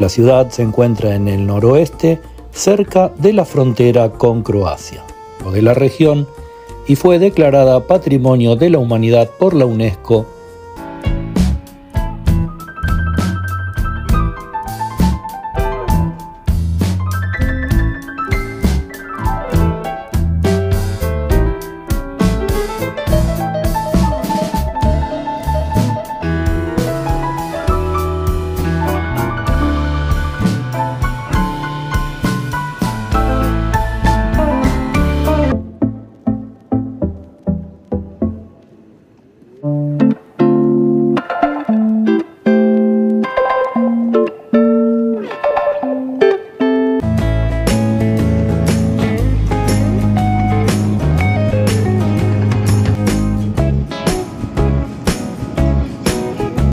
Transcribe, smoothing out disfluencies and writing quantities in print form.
La ciudad se encuentra en el noroeste, cerca de la frontera con Croacia, o de la región, y fue declarada Patrimonio de la Humanidad por la UNESCO